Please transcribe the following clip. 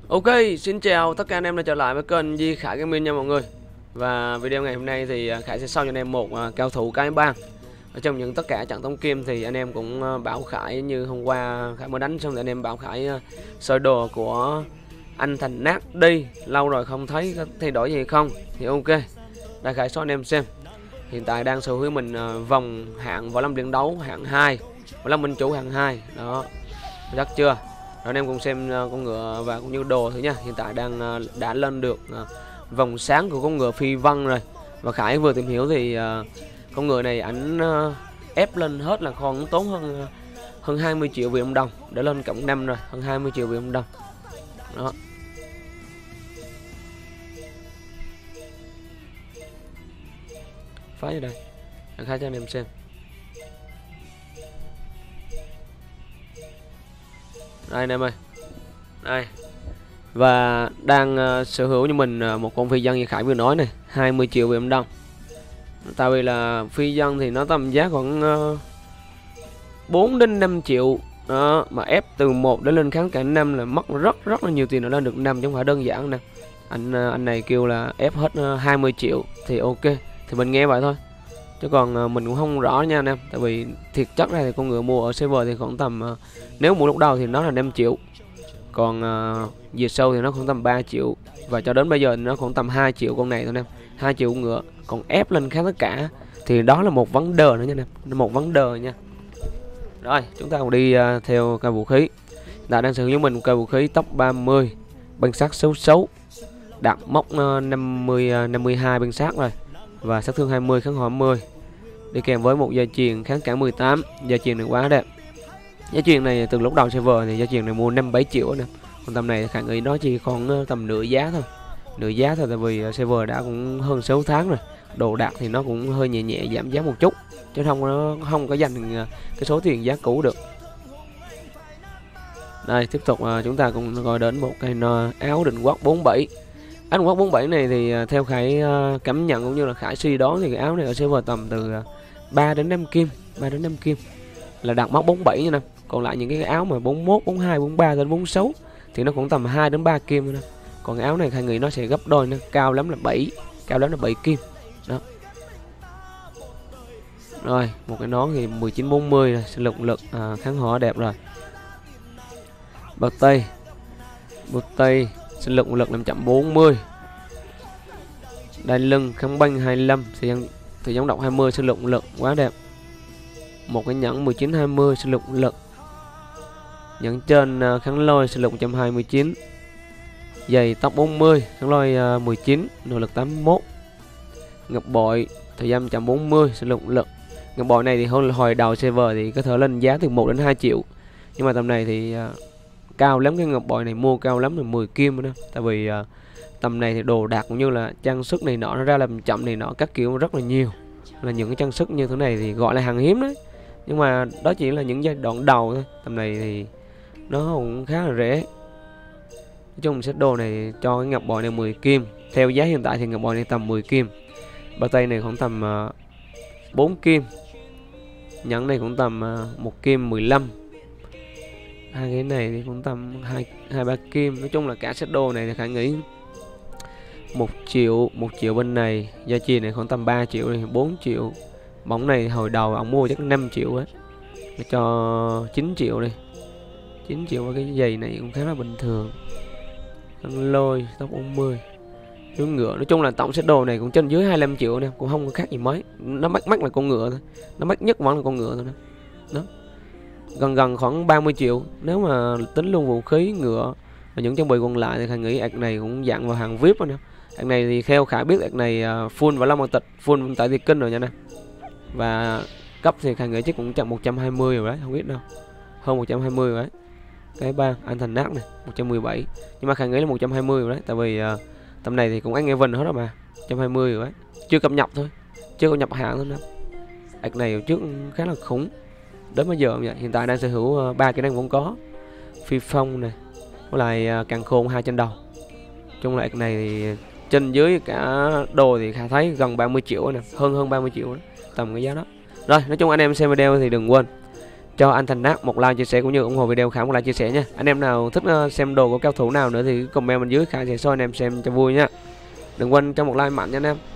Ok, xin chào tất cả anh em đã trở lại với kênh Di Khải Gaming nha mọi người. Và video ngày hôm nay thì Khải sẽ show cho anh em một cao thủ cái bang. Ở trong những tất cả trận tống kim thì anh em cũng bảo Khải như hôm qua Khải mới đánh xong thì anh em bảo Khải sơ đồ của anh Thành Nát đi. Lâu rồi không thấy có thay đổi gì không. Thì ok, đây Khải show anh em xem. Hiện tại đang sở hữu mình vòng hạng võ lâm điện đấu hạng 2, võ lâm minh chủ hạng 2. Đó, chắc chưa? Rồi anh em cùng xem con ngựa và cũng như đồ thử nha. Hiện tại đã lên được vòng sáng của con ngựa phi vân rồi. Và Khải vừa tìm hiểu thì con ngựa này ảnh ép lên hết là còn tốn hơn 20 triệu Việt Nam đồng để lên cộng 5 rồi, hơn 20 triệu Việt Nam đồng. Đó. Phá vào đây. Để Khải cho anh em xem. Đây anh em ơi. Đây. Và đang sở hữu cho mình một con phi dân như Khải vừa nói này, 20 triệu Việt Nam đồng. Tại vì là phi dân thì nó tầm giá khoảng 4 đến 5 triệu. Đó, mà ép từ 1 đến lên kháng cả 5 là mất rất là nhiều tiền, nó lên được 5 chứ không phải đơn giản nè. Anh này kêu là ép hết 20 triệu thì ok, thì mình nghe vậy thôi. Chứ còn mình cũng không rõ nha anh em. Tại vì thiệt chất ra thì con ngựa mua ở server thì khoảng tầm nếu mua lúc đầu thì nó là 5 triệu. Còn về sau thì nó khoảng tầm 3 triệu. Và cho đến bây giờ thì nó khoảng tầm 2 triệu con này thôi anh em. 2 triệu con ngựa. Còn ép lên khá tất cả thì đó là một vấn đề nữa nha anh em. Một vấn đề nha. Rồi chúng ta cùng đi theo cây vũ khí. Đã đang sử dụng mình cây vũ khí tốc 30, băng sát 66, đạt mốc 52 băng sát rồi. Và sát thương 20, kháng hỏa 10. Đi kèm với một gia truyền kháng cản 18. Gia truyền này quá đẹp. Giá truyền này từ lúc đầu server thì giá truyền này mua 5-7 triệu nè. Còn tầm này Khải nghĩ nó chỉ còn tầm nửa giá thôi. Nửa giá thôi, tại vì server đã cũng hơn 6 tháng rồi. Đồ đạc thì nó cũng hơi nhẹ giảm giá một chút, chứ nó không có dành cái số tiền giá cũ được. Đây tiếp tục chúng ta cũng gọi đến một cái áo định quát 47. Áo định quát 47 này thì theo Khải cảm nhận cũng như là Khải suy đoán thì cái áo này ở server tầm từ 3 đến 5 kim, 3 đến 5 kim là đạt mốc 47 nha nè. Còn lại những cái áo mà 41, 42, 43 đến 46 thì nó cũng tầm 2 đến 3 kim nữa. Còn áo này Khải nghĩ nó sẽ gấp đôi, nó cao lắm là 7, cao lắm là 7 kim. Đó. Rồi, một cái nón thì 1940 rồi, sinh lực kháng hỏa đẹp rồi. Bật tay sinh lực 540. Đai lưng kháng banh 25, thì giống độc 20, sinh lực quá đẹp. Một cái nhẫn 1920 sinh lực. Nhẫn trên kháng lôi sinh lực 129. Giày tóc 40 kháng lôi 19, nội lực 81. Ngọc bội thời gian 140 sinh lực. Ngọc bội này thì hồi đầu server thì có thể lên giá từ 1 đến 2 triệu. Nhưng mà tầm này thì cao lắm, cái ngọc bội này mua cao lắm là 10 kim nữa. Tại vì tầm này thì đồ đạc cũng như là trang sức này nọ nó ra làm chậm này nọ các kiểu rất là nhiều. Là những cái trang sức như thế này thì gọi là hàng hiếm đấy. Nhưng mà đó chỉ là những giai đoạn đầu thôi. Tầm này thì nó cũng khá là rẻ. Nói chung set đồ này cho cái ngọc bội này 10 kim. Theo giá hiện tại thì ngọc bội này tầm 10 kim. Bao tay này khoảng tầm 4 kim. Nhẫn này cũng tầm 1 kim 15. Hai cái này thì cũng tầm 2-3 kim. Nói chung là cả set đồ này thì Khải nghĩ 1 triệu bên này. Gia trì này khoảng tầm 3 triệu này, 4 triệu. Bóng này hồi đầu ông mua chắc 5 triệu ấy. Để cho 9 triệu đi. 9 triệu với cái giày này cũng khá là bình thường. Khăn lôi tóc 40. Chú ngựa, nói chung là tổng set đồ này cũng trên dưới 25 triệu nè, cũng không có khác gì mấy. Nó mắc là con ngựa thôi. Nó mắc nhất vẫn là con ngựa thôi nè. Đó. Gần khoảng 30 triệu. Nếu mà tính luôn vũ khí, ngựa và những trang bị còn lại thì Khải nghĩ ạc này cũng dạng vào hàng VIP rồi nè. Ạc này thì theo Khải biết ạc này full và long bằng tịch, full tại Việt Kinh rồi nha nè. Và cấp thì Khải nghĩ chắc cũng chậm 120 rồi đấy, không biết đâu. Hơn 120 rồi đấy. Cái bang anh Thành Nát này 117. Nhưng mà Khải nghĩ là 120 rồi đấy. Tại vì tầm này thì cũng ăn Evan hết rồi mà. 120 rồi đấy. Chưa cập nhật thôi. Chưa cập nhập hạng thôi nè. Ạc này trước khá là khủng. Đến bây giờ vậy. Hiện tại đang sở hữu 3 kỹ năng cũng có. Phi phong này, với lại càng khôn 2 trên đầu. Trong lại này thì trên dưới cả đồ thì Khải thấy gần 30 triệu nè, hơn 30 triệu đó. Tầm cái giá đó. Rồi, nói chung anh em xem video thì đừng quên cho anh Thành Nát một like chia sẻ cũng như ủng hộ video Khải một like chia sẻ nha. Anh em nào thích xem đồ của cao thủ nào nữa thì comment bên dưới Khải sẽ cho anh em xem cho vui nha. Đừng quên cho một like mạnh nha anh em.